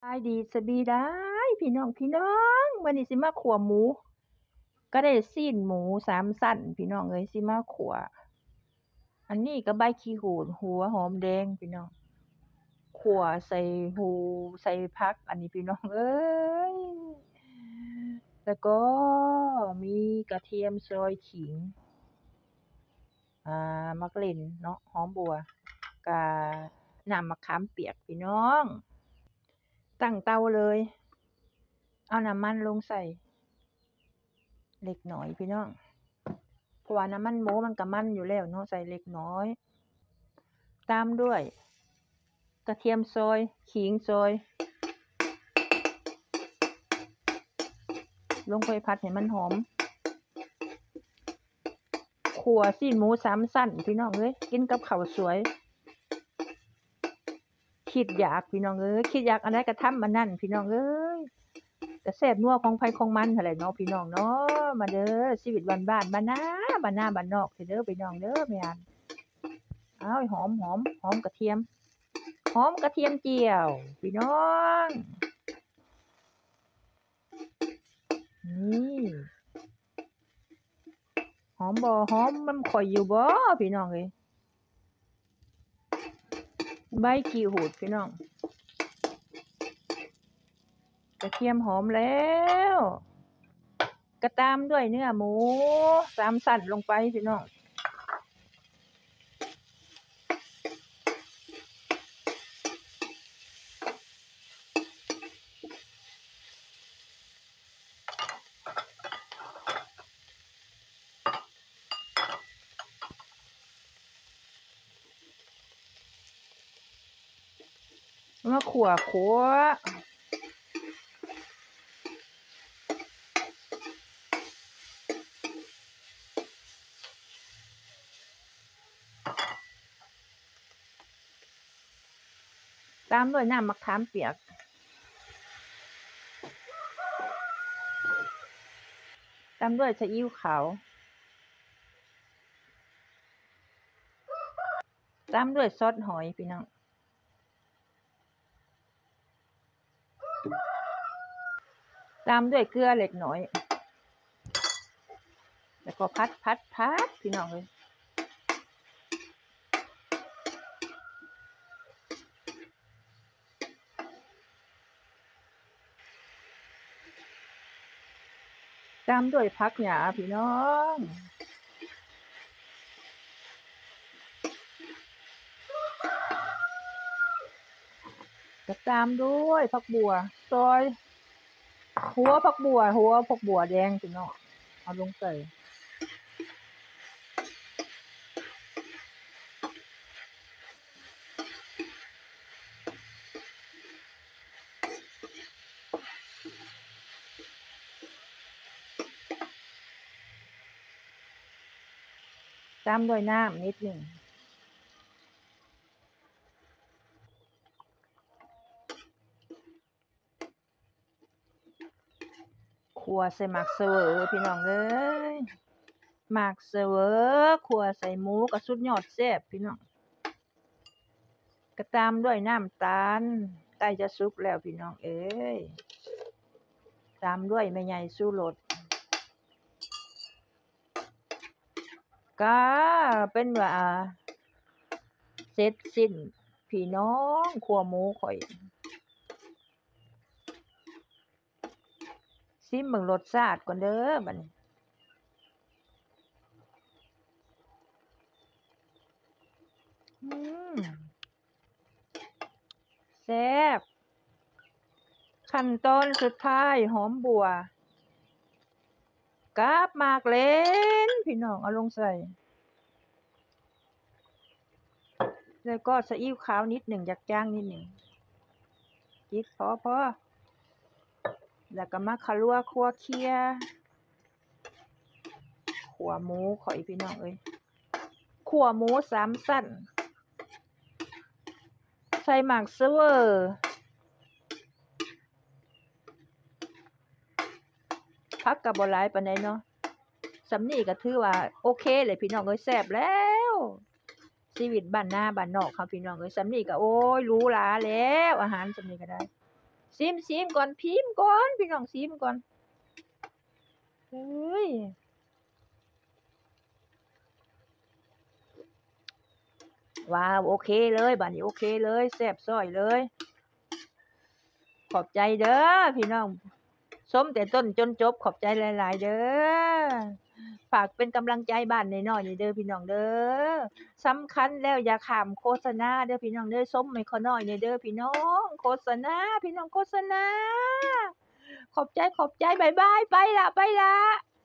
ายดีสบีได้พี่น้องวันนี้สิมาขัวหมูก็ได้ซีนหมู3 สั้นพี่น้องเอ้ยสิมาขัวอันนี้ก็ใบขี้หูดหัวหอมแดงพี่น้องขัวใส่หูใส่ผักอันนี้พี่น้องเอ้ยแล้วก็มีกระเทียมซอยขิงมักเล่นเนาะหอมบัวกะน้ำมะขามเปียกพี่น้องตั้งเตาเลยเอาน้ำมันลงใส่เล็กน้อยพี่น้องเพราะว่าน้ำมันหมูมันก็มันอยู่แล้วเนาะใส่เล็กน้อยตามด้วยกระเทียมซอยขิงซอยลงไปผัดให้มันหอมขั่วซีนหมู3 สั้นพี่น้องเอ้ยกินกับข้าวสวยคิดอยากพี่น้องเอ้ยคิดอยากอันใดก็ทำอันนั้นพี่น้องเอ้ยแต่แซ่บนัวของไผของมันหั่นแหละเนาะพี่น้องเนาะมาเด้อชีวิตบ้านบ้านบ้านนาบ้านนาบ้านนอกเด้อพี่น้องเด้อแม่นอ้าวหอมกระเทียมเจียวพี่น้องนี่หอมบ่หอมมันข่อยอยู่บ่พี่น้องเอ้ยใบขี้หูดพี่น้องกระเทียมหอมแล้วก็ตามด้วยเนื้อหมู3 สั้นลงไปพี่น้องมาขั่วตามด้วยน้ำมะขามเปียกตามด้วยซีอิ๊วขาวตามด้วยซอสหอยพี่น้องตามด้วยเกลือเล็กน้อยแล้วก็พัดพี่น้องเลยตามด้วยผักหญ้าพี่น้องก็ตามด้วยผักบัวซอยหัวผักบัวแดงพี่น้องเอาลงใส่ตามด้วยน้ำนิดหนึ่งขั่วใส่หมักเสวอพี่น้องเอ้ยหมักเสวอขั่วใส่หมูก็สุดยอดแซ่บพี่น้องก็ตามด้วยน้ำตาลใกล้จะสุกแล้วพี่น้องเอ้ยตามด้วยแม่ใหญ่ชูรสก็เป็นว่าเสร็จสิ้นพี่น้องขั่วหมูข่อยซิมเบิ่งรสชาติก่อนเด้อบัดนี้แซ่บขั้นตอนสุดท้ายหอมบัวกับหมากเหล็นพี่น้องเอาลงใส่แล้วก็ซีอิ๊วขาวนิดหนึ่งอยากจางนิดหนึ่งจิกพอแล้วก็มาคั่วเคี่ยขั่วหมูข่อยพี่น้องเอ้ยขั่วหมู3 สั้นใส่หมากเสวอผักก็บ่หลายปานใดเนาะสำนี้ก็ถือว่าโอเคเลยพี่น้องเอ้ยแซ่บแล้วชีวิตบ้านนาบ้านนอกค่ะพี่น้องเอ้ยสำนี้ก็โอ้ยหรูหราแล้วอาหารสำนี้ก็ได้ซิมก่อนพิมพ์ก่อนพี่น้องซิมก่อนเอ้ยว้าวโอเคเลยบัดนี้โอเคเลยแซ่บซ้อยเลยขอบใจเด้อพี่น้องชมแต่ต้นจนจบขอบใจหลายๆเด้อฝากเป็นกำลังใจบ้านน้อยๆนี่เด้อพี่น้องเด้อสำคัญแล้วอย่าข้ามโฆษณาเด้อพี่น้องเด้อชมให้เขาน้อยนี่เด้อพี่น้องโฆษณาพี่น้องโฆษณาขอบใจบ๊ายบายไปล่ะ